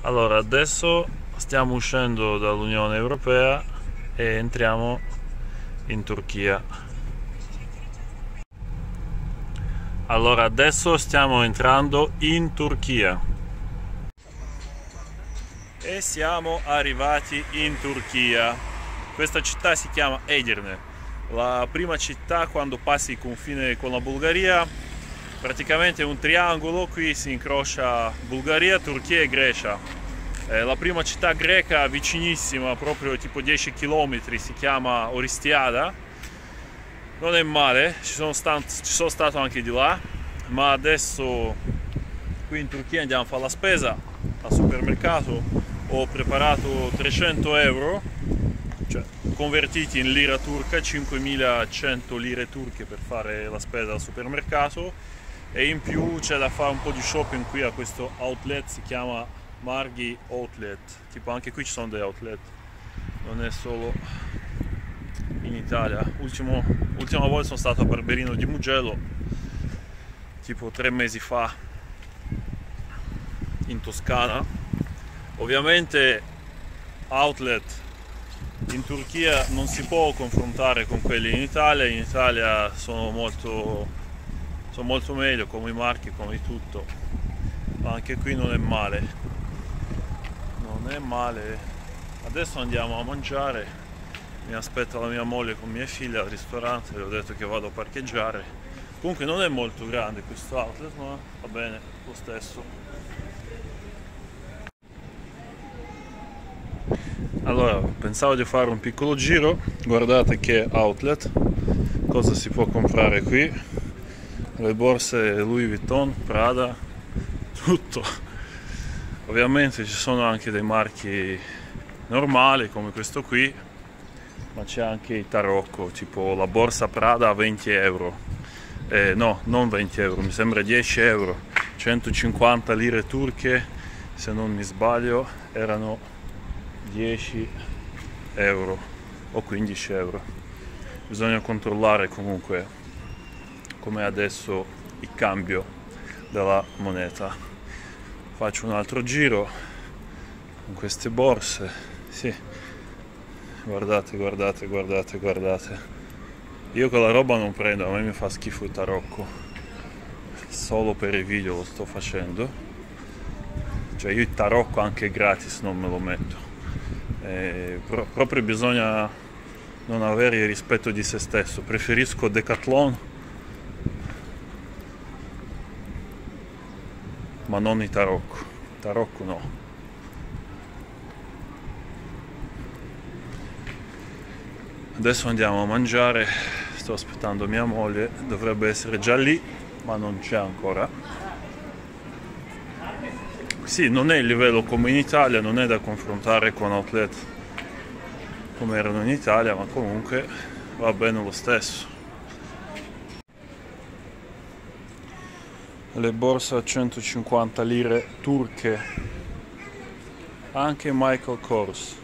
Allora, adesso stiamo uscendo dall'Unione Europea e entriamo in Turchia. Allora, adesso stiamo entrando in Turchia. E siamo arrivati in Turchia. Questa città si chiama Edirne, la prima città quando passi il confine con la Bulgaria. Praticamente un triangolo, qui si incrocia Bulgaria, Turchia e Grecia. La prima città greca vicinissima, proprio tipo 10 km, si chiama Oristiada. Non è male, ci sono stato anche di là, ma adesso qui in Turchia andiamo a fare la spesa al supermercato. Ho preparato 300 euro, cioè convertiti in lira turca, 5100 lire turche per fare la spesa al supermercato, e in più c'è da fare un po' di shopping qui a questo outlet, si chiama Marghi Outlet. Tipo anche qui ci sono dei outlet, non è solo in Italia. Ultima volta sono stato a Barberino di Mugello tipo 3 mesi fa in Toscana. Ovviamente outlet in Turchia non si può confrontare con quelli in Italia sono molto meglio, come i marchi, come di tutto, ma anche qui non è male, non è male. Adesso andiamo a mangiare, mi aspetta la mia moglie con mia figlia al ristorante, le ho detto che vado a parcheggiare. Comunque non è molto grande questo outlet, ma va bene lo stesso. Allora, pensavo di fare un piccolo giro. Guardate che outlet, cosa si può comprare qui: le borse Louis Vuitton, Prada, tutto. Ovviamente ci sono anche dei marchi normali come questo qui, ma c'è anche il tarocco, tipo la borsa Prada a 20 euro. No, non 20 euro, mi sembra 10 euro, 150 lire turche, se non mi sbaglio, erano 10 euro o 15 euro. Bisogna controllare comunque come adesso il cambio della moneta. Faccio un altro giro con queste borse. Sì, guardate. Io quella roba non prendo, a me mi fa schifo il tarocco. Solo per i video lo sto facendo. Cioè io il tarocco anche gratis non me lo metto. Proprio bisogna non avere il rispetto di se stesso. Preferisco Decathlon, ma non il tarocco no. Adesso andiamo a mangiare, sto aspettando mia moglie, dovrebbe essere già lì ma non c'è ancora. Sì, non è il livello come in Italia, non è da confrontare con outlet come erano in Italia, ma comunque va bene lo stesso. Le borse a 150 lire turche, anche Michael Kors.